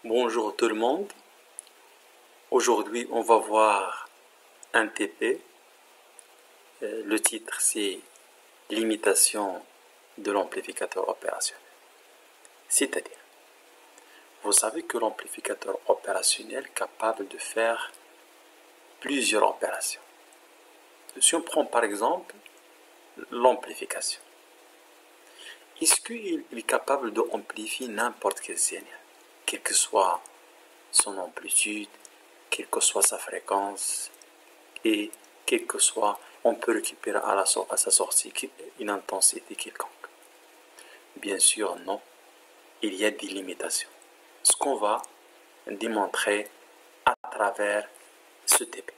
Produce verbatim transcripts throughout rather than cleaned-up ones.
Bonjour tout le monde. Aujourd'hui, on va voir un T P. Euh, le titre, c'est Limitation de l'amplificateur opérationnel. C'est-à-dire, vous savez que l'amplificateur opérationnel est capable de faire plusieurs opérations. Si on prend par exemple l'amplification, est-ce qu'il est capable d'amplifier n'importe quel signal, quelle que soit son amplitude, quelle que soit sa fréquence, et quel que soit, on peut récupérer à, la, à sa sortie une intensité quelconque? Bien sûr, non. Il y a des limitations. Ce qu'on va démontrer à travers ce T P.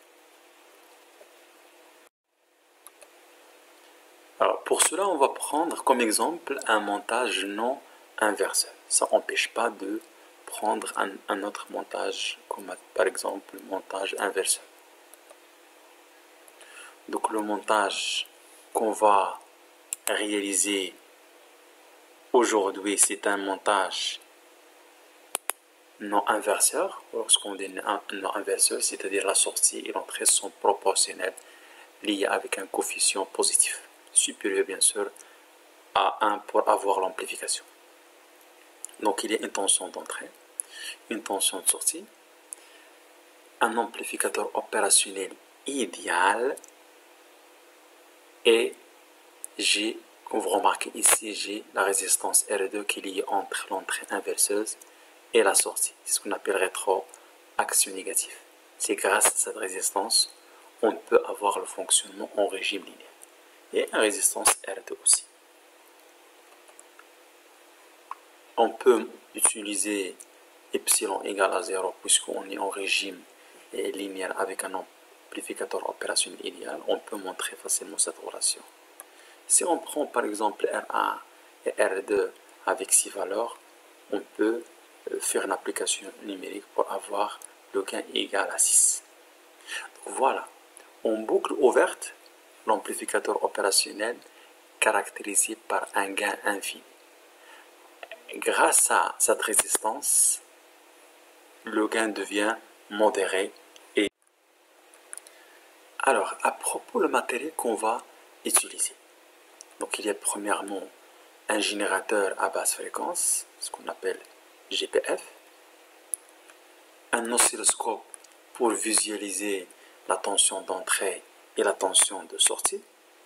Alors, pour cela, on va prendre comme exemple un montage non inverseur. Ça n'empêche pas de prendre un, un autre montage, comme par exemple le montage inverseur. Donc le montage qu'on va réaliser aujourd'hui, c'est un montage non inverseur. Lorsqu'on dit non inverseur, c'est-à-dire la sortie et l'entrée sont proportionnelles, liées avec un coefficient positif, supérieur bien sûr à un pour avoir l'amplification. Donc il y a une tension d'entrée, une tension de sortie, un amplificateur opérationnel idéal, et j'ai, comme vous remarquez ici, j'ai la résistance R deux qui est liée entre l'entrée inverseuse et la sortie. C'est ce qu'on appelle rétroaction négative. C'est grâce à cette résistance on peut avoir le fonctionnement en régime linéaire. Et une résistance R deux aussi. On peut utiliser epsilon égale à zéro puisqu'on est en régime linéaire avec un amplificateur opérationnel idéal. On peut montrer facilement cette relation. Si on prend par exemple R un et R deux avec six valeurs, on peut faire une application numérique pour avoir le gain égal à six. Donc voilà, en boucle ouverte, l'amplificateur opérationnel caractérisé par un gain infini. Grâce à cette résistance, le gain devient modéré. Et alors, à propos du matériel qu'on va utiliser. Donc il y a premièrement un générateur à basse fréquence, ce qu'on appelle G P F, un oscilloscope pour visualiser la tension d'entrée et la tension de sortie,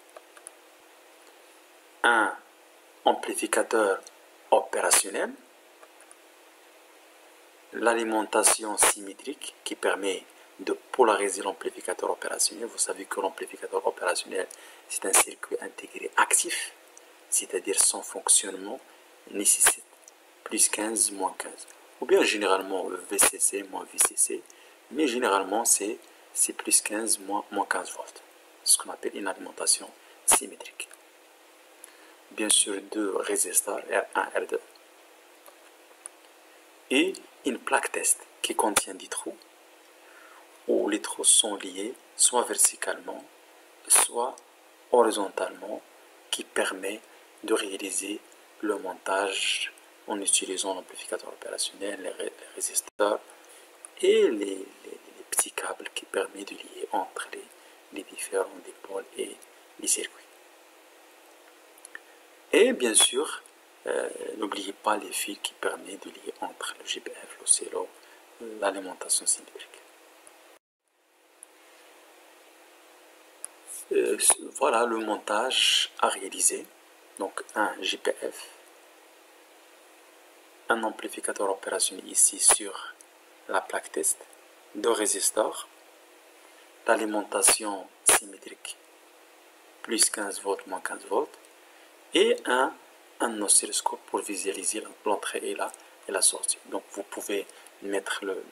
un amplificateur opérationnel, l'alimentation symétrique qui permet de polariser l'amplificateur opérationnel. Vous savez que l'amplificateur opérationnel, c'est un circuit intégré actif, c'est-à-dire son fonctionnement nécessite plus quinze, moins quinze. Ou bien généralement V C C, moins V C C, mais généralement c'est plus quinze, moins, moins quinze volts. Ce qu'on appelle une alimentation symétrique. Bien sûr, deux résisteurs, R un, R deux. Et une plaque test qui contient des trous, où les trous sont liés soit verticalement, soit horizontalement, qui permet de réaliser le montage en utilisant l'amplificateur opérationnel, les résisteurs et les, les, les petits câbles qui permettent de lier entre les, les différents dipôles et les circuits. Et bien sûr, euh, n'oubliez pas les fils qui permettent de lier entre le G P F, l'oscillo, l'alimentation symétrique. Euh, voilà le montage à réaliser. Donc un G P F, un amplificateur opérationnel ici sur la plaque test, deux résisteurs, l'alimentation symétrique plus quinze volts, moins quinze volts, et un, un oscilloscope pour visualiser l'entrée et la, et la sortie. Donc vous pouvez mettre le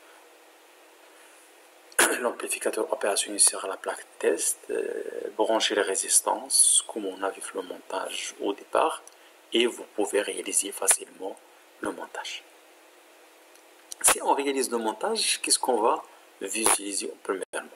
l'amplificateur opérationnel sur la plaque test, euh, brancher les résistances comme on a vu le montage au départ, et vous pouvez réaliser facilement le montage. Si on réalise le montage, qu'est-ce qu'on va visualiser premièrement?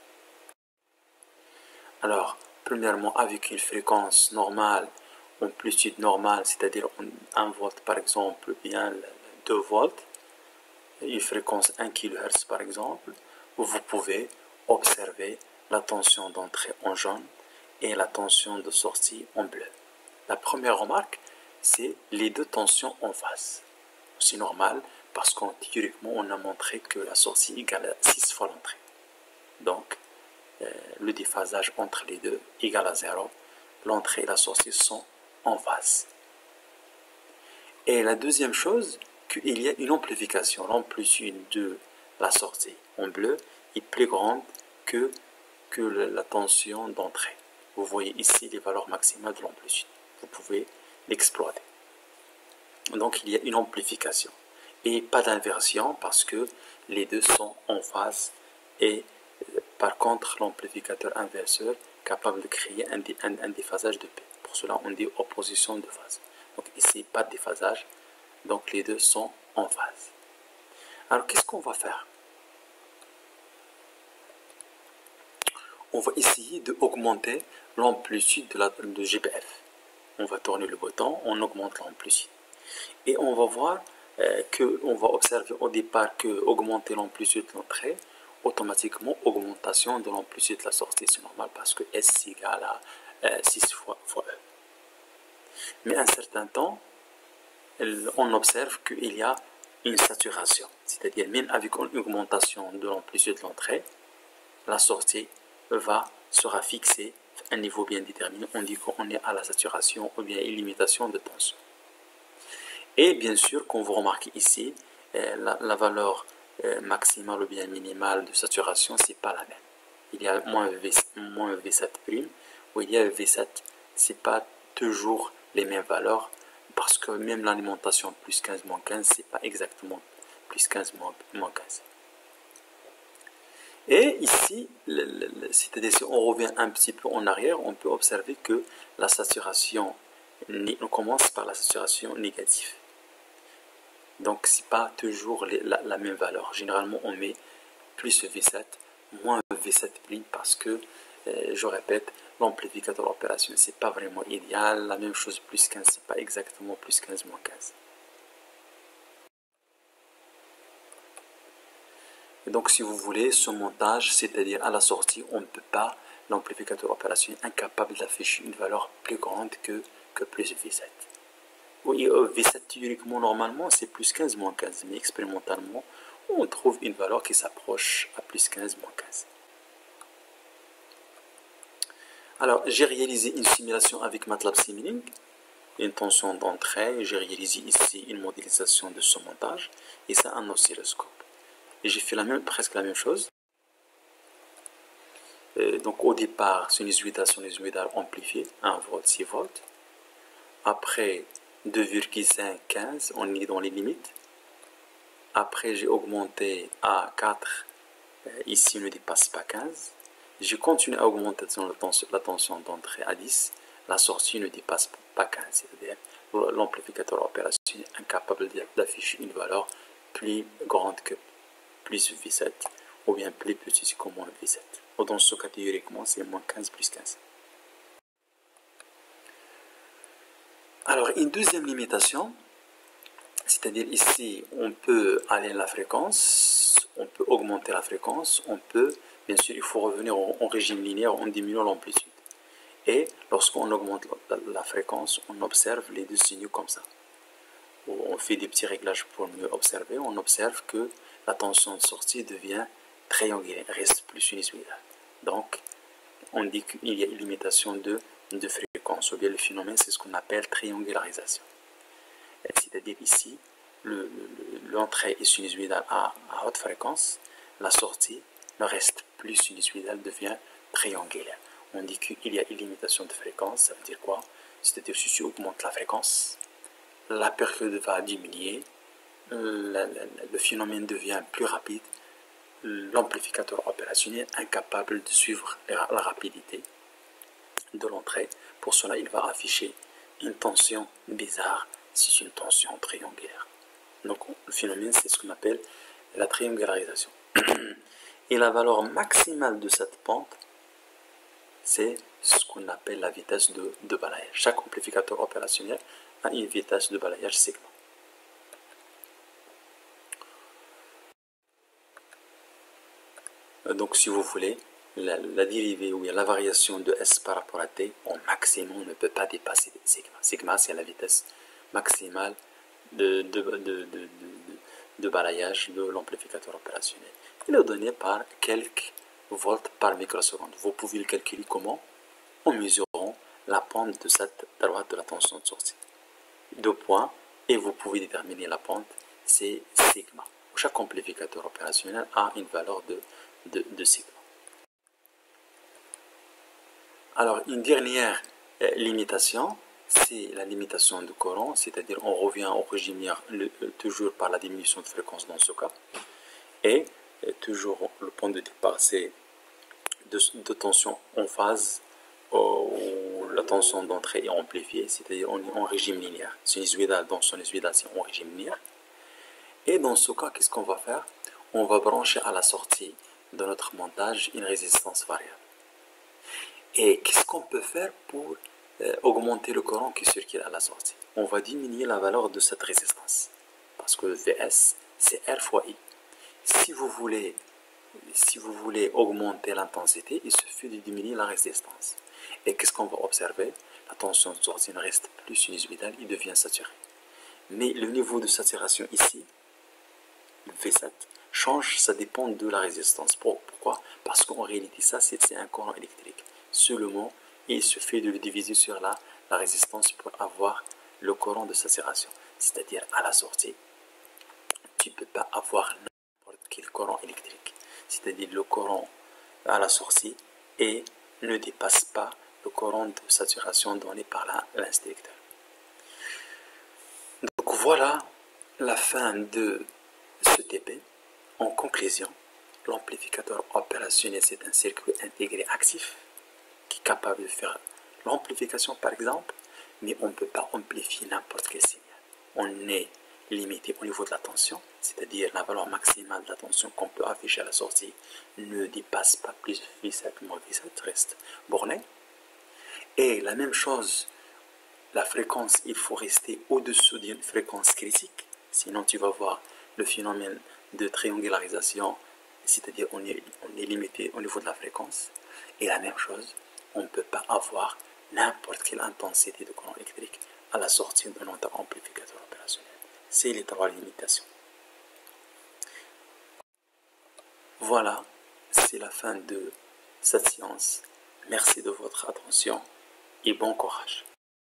Alors, premièrement, avec une fréquence normale, amplitude normale, c'est-à-dire un volt par exemple, bien deux volts, une fréquence un kilohertz par exemple, vous pouvez observer la tension d'entrée en jaune et la tension de sortie en bleu. La première remarque, c'est les deux tensions en phase. C'est normal parce qu'en théoriquement, on a montré que la sortie égale à six fois l'entrée. Donc, euh, le déphasage entre les deux égale à zéro. L'entrée et la sortie sont en phase. Et la deuxième chose, qu'il y a une amplification. L'amplitude de la sortie en bleu est plus grande que, que la tension d'entrée. Vous voyez ici les valeurs maximales de l'amplitude. Vous pouvez l'exploiter. Donc il y a une amplification. Et pas d'inversion parce que les deux sont en phase. Et par contre, l'amplificateur inverseur est capable de créer un, un, un déphasage de P. Pour cela, on dit opposition de phase. Donc ici, pas de déphasage. Donc les deux sont en phase. Alors qu'est-ce qu'on va faire? On va essayer d'augmenter l'amplitude de, la, de G P F. On va tourner le bouton, on augmente l'amplitude. Et on va voir euh, qu'on va observer au départ que augmenter l'amplitude de l'entrée, automatiquement augmentation de l'amplitude de la sortie. C'est normal parce que S égale à euh, six fois, fois E. Mais à un certain temps, on observe qu'il y a une saturation. C'est-à-dire même avec une augmentation de l'amplitude de l'entrée, la sortie va sera fixée à un niveau bien déterminé. On dit qu'on est à la saturation ou bien une limitation de tension. Et bien sûr, comme vous remarquez ici, la, la valeur maximale ou bien minimale de saturation, c'est pas la même. Il y a moins V, moins V sept prime, ou il y a V sept, c'est pas toujours les mêmes valeurs, parce que même l'alimentation plus quinze moins quinze, c'est pas exactement plus quinze moins quinze. Et ici, c'est-à-dire si on revient un petit peu en arrière, on peut observer que la saturation, on commence par la saturation négative. Donc, ce n'est pas toujours les, la, la même valeur. Généralement, on met plus V sept, moins V sept prime parce que, euh, je répète, l'amplificateur opérationnel, ce n'est pas vraiment idéal. La même chose, plus quinze, ce n'est pas exactement plus quinze, moins quinze. Et donc, si vous voulez, ce montage, c'est-à-dire à la sortie, on ne peut pas, l'amplificateur opérationnel est incapable d'afficher une valeur plus grande que, que plus V sept. Oui, V sept théoriquement, normalement, c'est plus quinze, moins quinze, mais expérimentalement, on trouve une valeur qui s'approche à plus quinze, moins quinze. Alors, j'ai réalisé une simulation avec MATLAB Simulink, une tension d'entrée, j'ai réalisé ici une modélisation de ce montage, et ça un oscilloscope. Et j'ai fait la même, presque la même chose. Euh, donc au départ, sinusoïdal, sinusoïdal amplifié, un volt, six volts. Après, deux virgule cinq, quinze, on est dans les limites. Après, j'ai augmenté à quatre, euh, ici on ne dépasse pas quinze. J'ai continué à augmenter la tension d'entrée à dix, la sortie ne dépasse pas quinze, c'est-à-dire l'amplificateur opérationnel est incapable d'afficher une valeur plus grande que plus V sept, ou bien plus petit que moins V sept. Dans ce cas, théoriquement, c'est moins quinze plus quinze. Alors, une deuxième limitation, c'est-à-dire ici, on peut aller à la fréquence, on peut augmenter la fréquence, on peut, bien sûr, il faut revenir en régime linéaire en diminuant l'amplitude. Et lorsqu'on augmente la, la fréquence, on observe les deux signaux comme ça. On fait des petits réglages pour mieux observer, on observe que la tension de sortie devient triangulaire, reste plus sinusoïdale. Donc, on dit qu'il y a une limitation de, de fréquence, ou bien le phénomène, c'est ce qu'on appelle triangularisation. C'est-à-dire ici, l'entrée est sinusoïdale à, à haute fréquence, la sortie, le reste plus sinusoïdal devient triangulaire. On dit qu'il y a une limitation de fréquence, ça veut dire quoi? C'est-à-dire si tu augmentes la fréquence, la période va diminuer, le, le, le phénomène devient plus rapide, l'amplificateur opérationnel est incapable de suivre la rapidité de l'entrée. Pour cela, il va afficher une tension bizarre, si c'est une tension triangulaire. Donc, le phénomène, c'est ce qu'on appelle la triangularisation. Et la valeur maximale de cette pente, c'est ce qu'on appelle la vitesse de, de balayage. Chaque amplificateur opérationnel a une vitesse de balayage sigma. Donc si vous voulez, la, la dérivée ou la variation de S par rapport à T, au maximum, ne peut pas dépasser sigma. Sigma, c'est la vitesse maximale de, de, de, de, de, de balayage de l'amplificateur opérationnel. Il est donné par quelques volts par microseconde. Vous pouvez le calculer comment? En mesurant la pente de cette droite de la tension de sortie. Deux points, et vous pouvez déterminer la pente, c'est sigma. Chaque amplificateur opérationnel a une valeur de, de, de sigma. Alors, une dernière euh, limitation, c'est la limitation de courant, c'est-à-dire on revient au régime le, euh, toujours par la diminution de fréquence dans ce cas. Et euh, toujours le point de départ, c'est de, de tension en phase où la tension d'entrée est amplifiée, c'est-à-dire on est en régime linéaire. Sinusoïdal, dans sinusoïdal, c'est en régime linéaire. Et dans ce cas, qu'est-ce qu'on va faire? On va brancher à la sortie de notre montage une résistance variable. Et qu'est-ce qu'on peut faire pour euh, augmenter le courant qui circule à la sortie? On va diminuer la valeur de cette résistance. Parce que V S, c'est R fois I. Si vous voulez, si vous voulez augmenter l'intensité, il suffit de diminuer la résistance. Et qu'est-ce qu'on va observer? La tension de sortie ne reste plus sinusoïdale, il devient saturé. Mais le niveau de saturation ici, V sept, change, ça dépend de la résistance. Pourquoi? Parce qu'en réalité, ça, c'est un courant électrique. Seulement, il suffit de le diviser sur la, la résistance pour avoir le courant de saturation. C'est-à-dire, à la sortie, tu ne peux pas avoir n'importe quel courant électrique. C'est-à-dire, le courant à la sortie et ne dépasse pas le courant de saturation donné par l'instincteur. Donc, voilà la fin de ce T P. En conclusion, l'amplificateur opérationnel, c'est un circuit intégré actif qui est capable de faire l'amplification par exemple, mais on ne peut pas amplifier n'importe quel signal. On est limité au niveau de la tension, c'est-à-dire la valeur maximale de la tension qu'on peut afficher à la sortie ne dépasse pas plus de V sept, moins V sept, reste borné. Et la même chose, la fréquence, il faut rester au-dessous d'une fréquence critique, sinon tu vas voir le phénomène de triangularisation, c'est-à-dire on est, on est limité au niveau de la fréquence. Et la même chose, on ne peut pas avoir n'importe quelle intensité de courant électrique à la sortie de notre amplificateur opérationnel. C'est les trois limitations. Voilà, c'est la fin de cette séance. Merci de votre attention et bon courage.